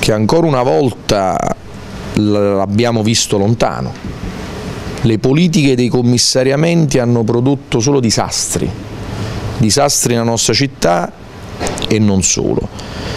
che ancora una volta l'abbiamo visto lontano. Le politiche dei commissariamenti hanno prodotto solo disastri nella nostra città e non solo.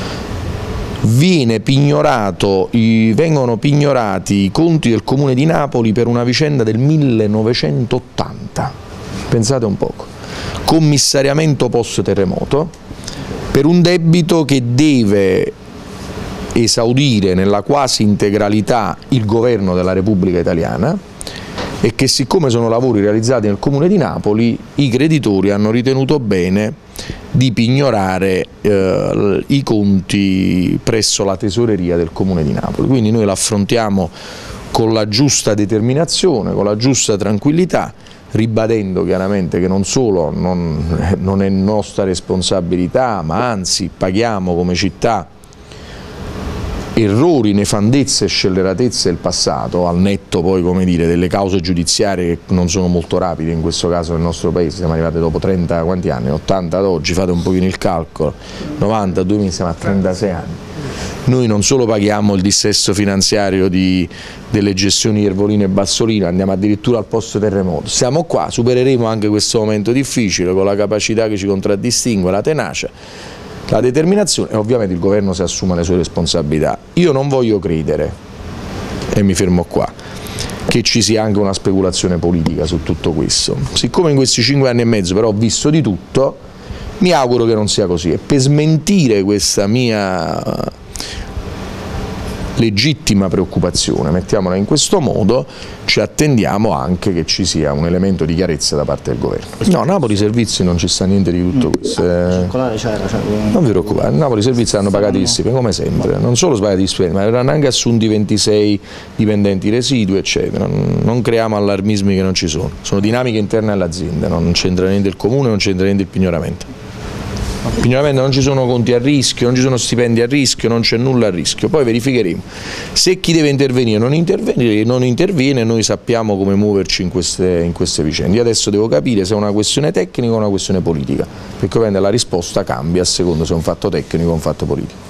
Vengono pignorati i conti del Comune di Napoli per una vicenda del 1980, pensate un poco, commissariamento post terremoto, per un debito che deve esaudire nella quasi integralità il governo della Repubblica Italiana e che, siccome sono lavori realizzati nel Comune di Napoli, i creditori hanno ritenuto bene di pignorare i conti presso la tesoreria del Comune di Napoli. Quindi noi l'affrontiamo con la giusta determinazione, con la giusta tranquillità, ribadendo chiaramente che non solo non è nostra responsabilità, ma anzi paghiamo come città errori, nefandezze e scelleratezze del passato, al netto poi, come dire, delle cause giudiziarie che non sono molto rapide in questo caso nel nostro paese. Siamo arrivati dopo 30 quanti anni, 80 ad oggi, fate un pochino il calcolo, 90, 2000, siamo a 36 anni. Noi non solo paghiamo il dissesto finanziario delle gestioni Iervolino e Bassolino, andiamo addirittura al post terremoto. Siamo qua, supereremo anche questo momento difficile con la capacità che ci contraddistingue, la tenacia, la determinazione, e ovviamente il governo si assume le sue responsabilità. Io non voglio credere, e mi fermo qua, che ci sia anche una speculazione politica su tutto questo. Siccome in questi 5 anni e mezzo però ho visto di tutto, mi auguro che non sia così, e per smentire questa mia legittima preoccupazione, mettiamola in questo modo, ci attendiamo anche che ci sia un elemento di chiarezza da parte del governo. No, Napoli Servizi non ci sta niente di tutto questo. Non vi preoccupate, Napoli Servizi hanno pagati gli stipendi come sempre, non solo pagati gli stipendi, ma avranno anche assunti 26 dipendenti residui, eccetera. Non creiamo allarmismi che non ci sono dinamiche interne all'azienda, non c'entra niente il comune, non c'entra niente il pignoramento. Il pignoramento non ci sono conti a rischio, non ci sono stipendi a rischio, non c'è nulla a rischio. Poi verificheremo se chi deve intervenire non interviene, noi sappiamo come muoverci in queste vicende. Io adesso devo capire se è una questione tecnica o una questione politica, perché ovviamente la risposta cambia a seconda se è un fatto tecnico o un fatto politico.